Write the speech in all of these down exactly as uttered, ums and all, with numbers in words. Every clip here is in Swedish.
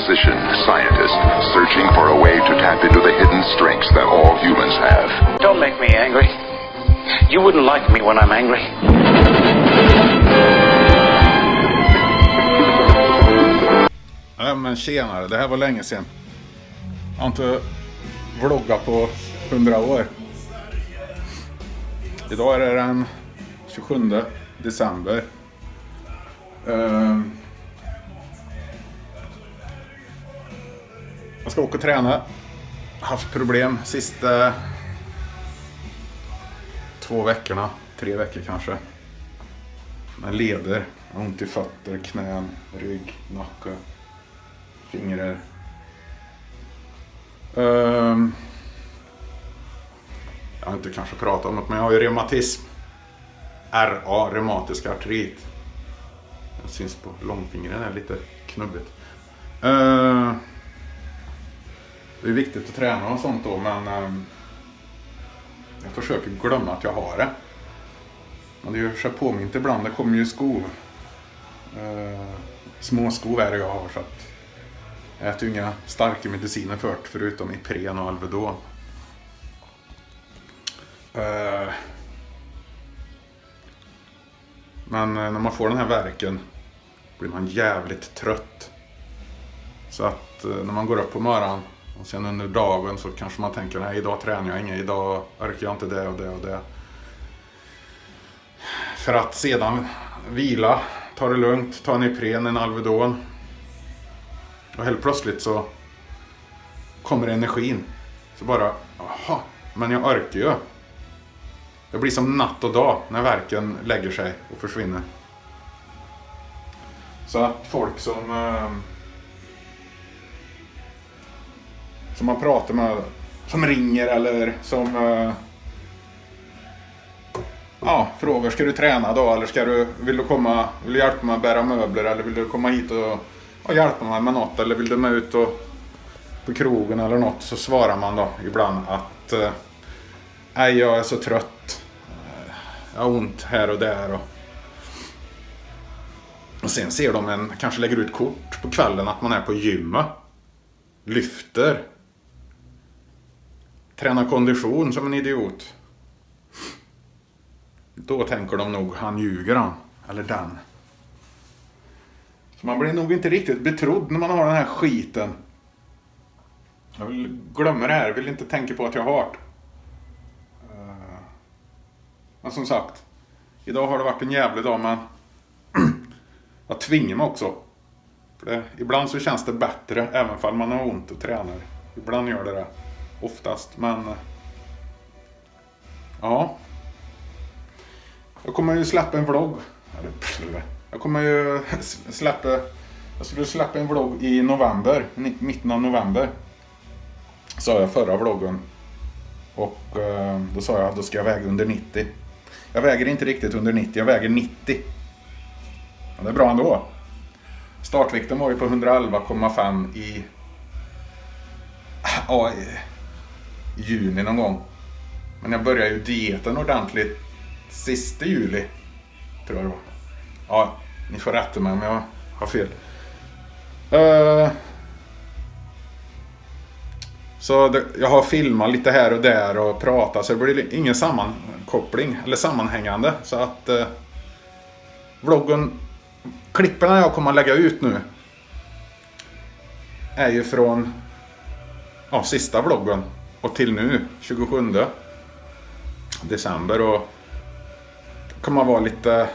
physician, scientist, searching for a way to tap into the hidden strengths that all humans have. Don't make me angry. You wouldn't like me when I'm angry. Ja, men tjenare, det här var länge sedan. Jag har inte vloggat på hundra år. Idag är det den tjugosjunde december. Uh, jag ska åka och träna. Haft problem sista två veckorna, tre veckor kanske. Men leder, ont i fötter, knän, rygg, nacke, fingrar. Uh, jag har inte kanske pratat om det, men jag har ju reumatism. R A, reumatisk artrit. Jag syns på långfingren, är lite knubbigt. Uh, det är viktigt att träna och sånt då, men uh, jag försöker glömma att jag har det. Men det är ju så påmint ibland, det kommer ju skov. Uh, små skov är det jag har, så att jag äter ju inga starka mediciner för, förutom Ipren och Alvedon. Uh, men när man får den här värken blir man jävligt trött. Så att uh, när man går upp på morgonen och sen under dagen så kanske man tänker, nej, idag tränar jag inget, idag orkar jag inte det och det och det. För att sedan vila, ta det lugnt, ta en Ipren, en Alvedon. Och helt plötsligt så kommer energin. Så bara, aha, men jag orkar ju. Det blir som natt och dag när värken lägger sig och försvinner. Så att folk som eh, som man pratar med, som ringer eller som eh, ja, frågar, ska du träna då, eller ska du, vill du komma, vill du hjälpa mig att bära möbler, eller vill du komma hit och, och hjälpa mig med något, eller vill du med ut och, på krogen eller något, så svarar man då ibland att eh, nej, jag är så trött, jag har ont här och där, och, och sen ser de en, kanske lägger ut kort på kvällen att man är på gymmet, lyfter, tränar kondition som en idiot. Då tänker de nog, han ljuger han, eller den. Så man blir nog inte riktigt betrodd när man har den här skiten. Jag vill glömma det här, jag vill inte tänka på att jag har det. Men som sagt, idag har det varit en jävlig dag, men jag tvingar mig också. För det, ibland så känns det bättre, även om man har ont och tränar. Ibland gör det det, oftast, men ja. Jag kommer ju släppa en vlogg. Jag kommer ju släppa, jag skulle släppa en vlogg i november, mitten av november. Sa jag förra vloggen. Och då sa jag att då ska jag väga under nittio. Jag väger inte riktigt under nittio, jag väger nittio. Men det är bra ändå. Startvikten var ju på hundraelva komma fem i, ja, i juni någon gång. Men jag började ju dieten ordentligt sista juli, tror jag det var. Ja, ni får rätta mig om jag har fel. Uh, så det, jag har filmat lite här och där och pratat, så det blir ingen sammankoppling eller sammanhängande. Så att uh, vloggen, klipperna jag kommer att lägga ut nu är ju från ja, sista vloggen och till nu, tjugosjunde december, och kommer vara lite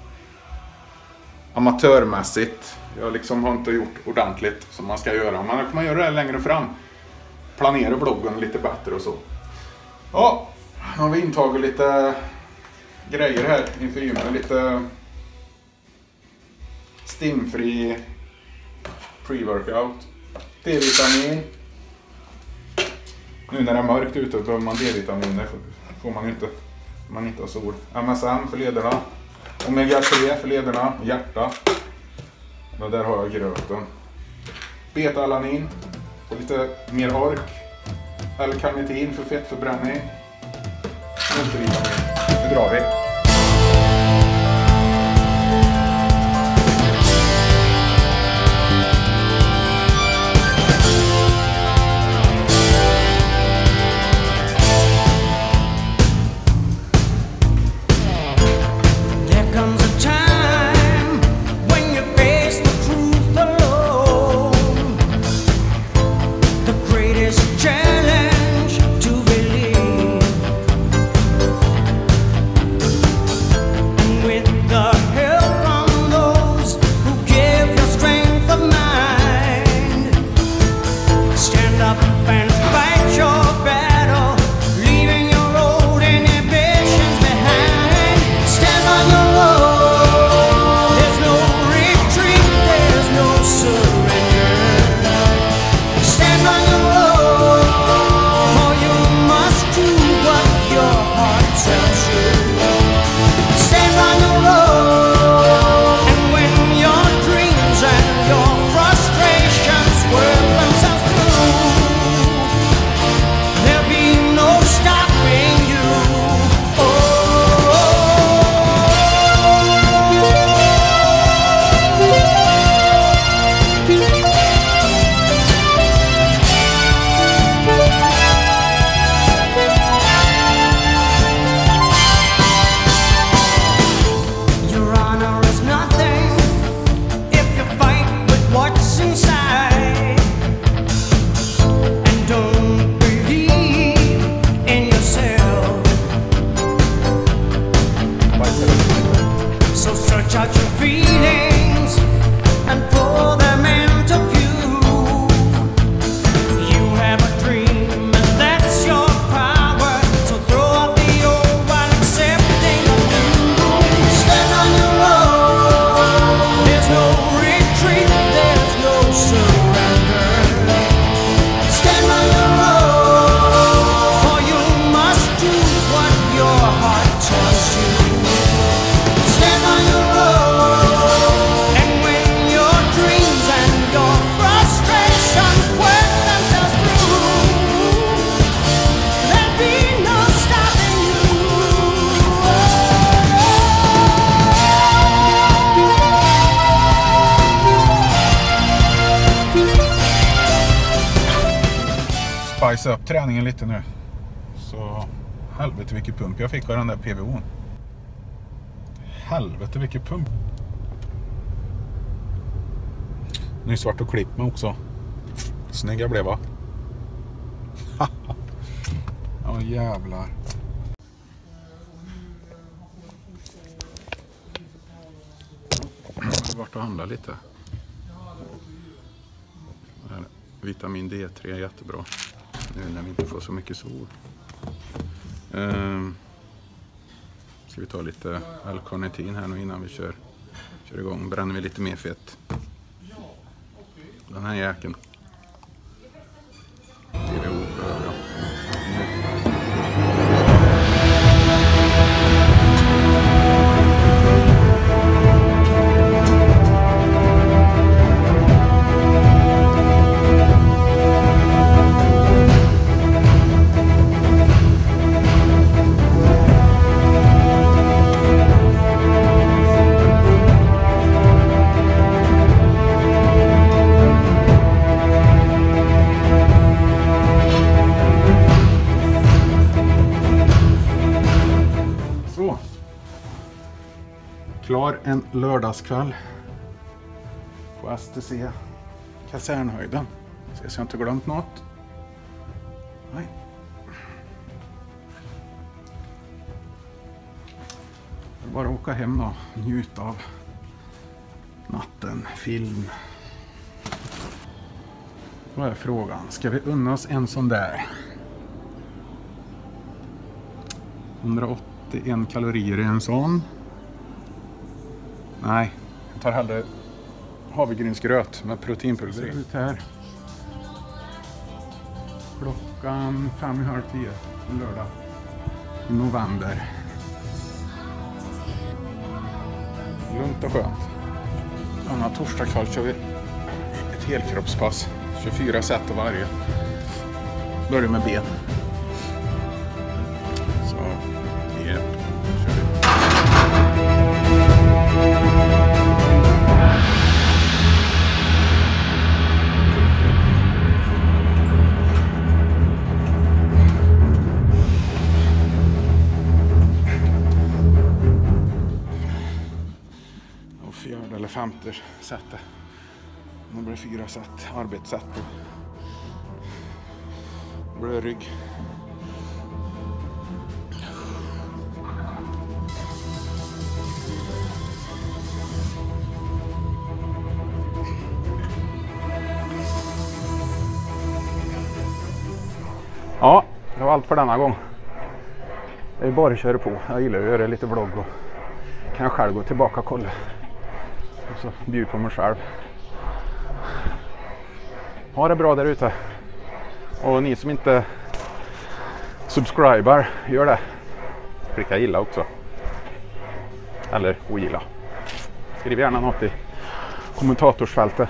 amatörmässigt. Jag liksom har inte gjort ordentligt som man ska göra, men jag kommer göra det längre fram. Planera vloggen lite bättre och så. Ja, nu har vi intagit lite grejer här inför gymmet. Lite stimfri pre-workout. D-vitamin. Nu när det är mörkt ute behöver man D-vitamin. Det får man inte. Man inte har sol. M S M för lederna. Omega tre för lederna. Hjärta. Och där har jag gröten. Beta-alanin. Och lite mer ork. L-karnitin för fettförbränning. Multivitamin. Nu drar vi. spice upp träningen lite nu. Så helvete vilket pump jag fick av den där P V O:n. Helvete vilket pump. Nu är svart och klipp med också. Snygga blev va? Ja jävlar. Jag har varit och handlat lite. Vitamin D tre är jättebra. Nu när vi inte får så mycket sol. Ehm, ska vi ta lite L-carnitin här nu innan vi kör, kör igång. Bränner vi lite mer fett. Den här jäkeln. T V O behöver jag. Klar en lördagskväll på S T C Kasernhöjden. Se så jag inte glömt något. Nej. Jag bara åka hem då, njuta av natten, film. Vad är frågan? Ska vi unna oss en sån där? hundraåttioen kalorier i en sån. Nej, jag tar hellre havregrynsgröt med proteinpulver ut här. Klockan fem i halv tio, lördag i november. Lugnt och skönt. Anna torsdag kväll kör vi ett helkroppspass. tjugofyra set av varje. Börjar med ben. Så, ja, kör vi. Fjärde eller femte sättet. Nu blir det fyra sätt, arbetssätt. Nu blir det rygg. Ja, det var allt för denna gång. Jag är bara att köra på. Jag gillar att göra lite vlogg och kan jag själv gå tillbaka och kolla. Och så bjud på mig själv. Ha det bra där ute. Och ni som inte subscriber, gör det. Klicka gilla också. Eller ogilla. Skriv gärna något i kommentatorsfältet.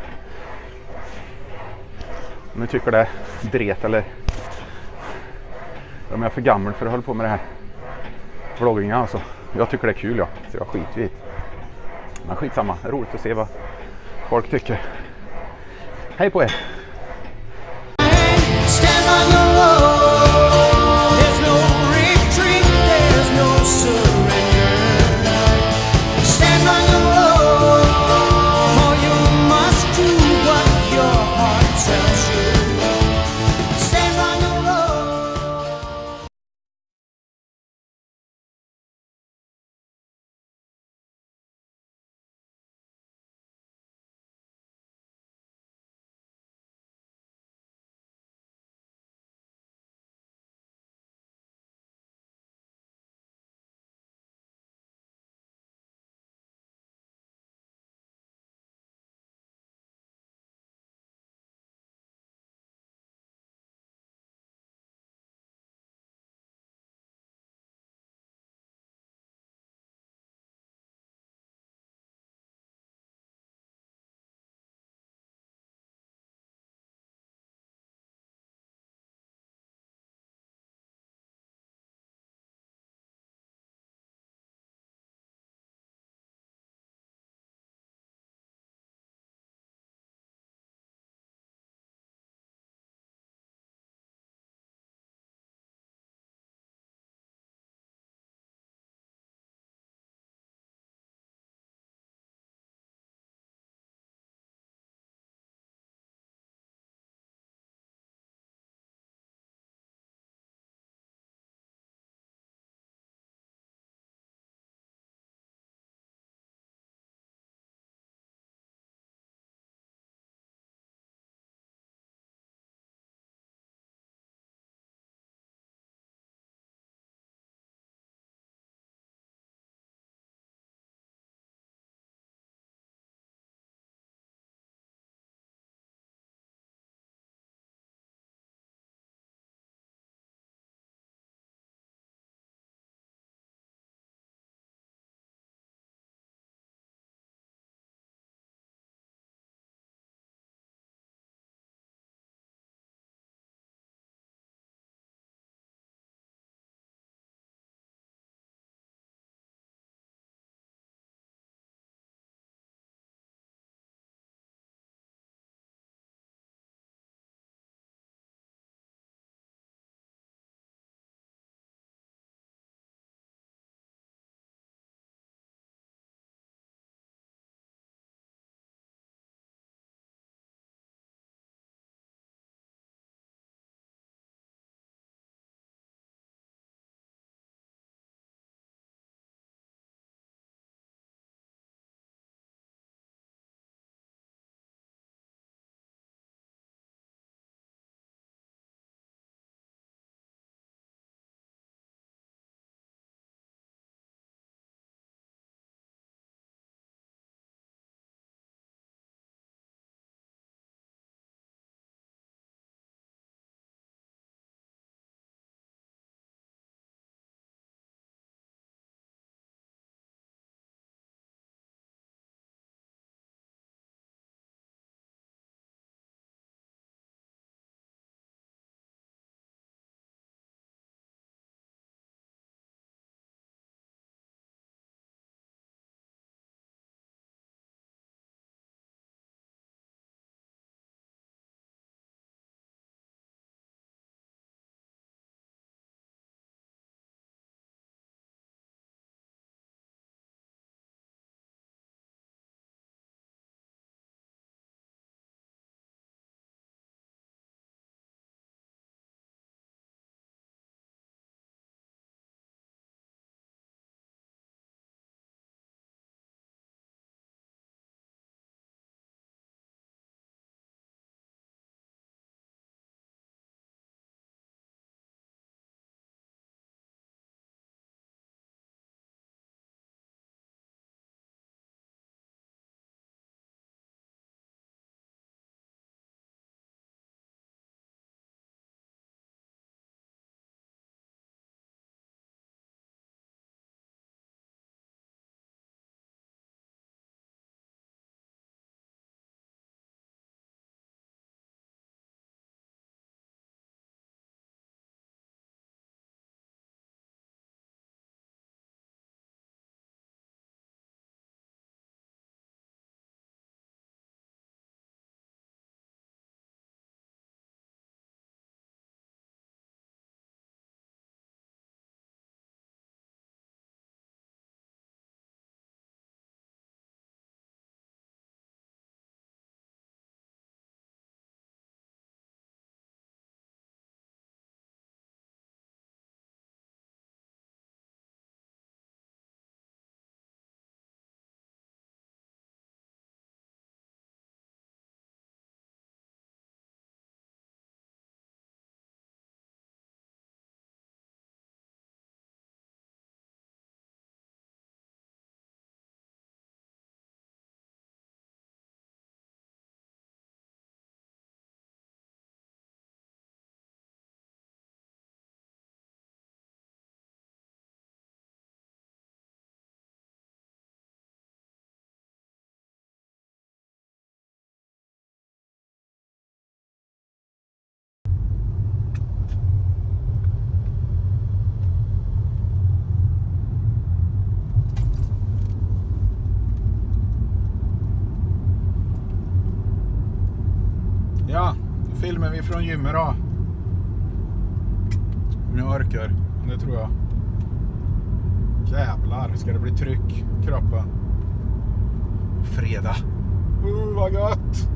Om ni tycker det är dret eller om jag är för gammal för att hålla på med det här vloggingen alltså. Jag tycker det är kul ja, så jag skiter i det. Men skitsamma, roligt att se vad folk tycker. Hej på er! Ja, då filmar vi från gymmet då. Om jag orkar, det tror jag. Jävlar, ska det bli tryck i kroppen. Fredag. Uh, vad gott!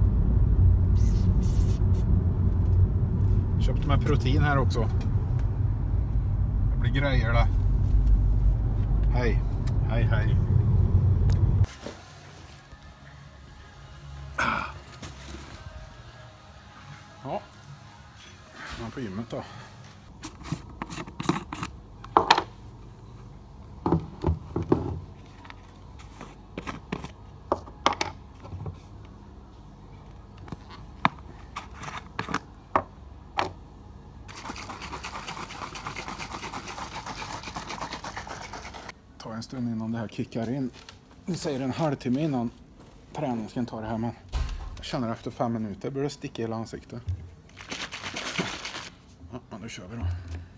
Köpt med protein här också. Det blir grejer där. Hej, hej, hej. Ja, man på gymmet då. Ta en stund innan det här kickar in. Vi säger en halvtimme innan träningen ska ta det här, men jag känner efter fem minuter börjar det sticka i hela ansiktet. Ja, nu kör vi då.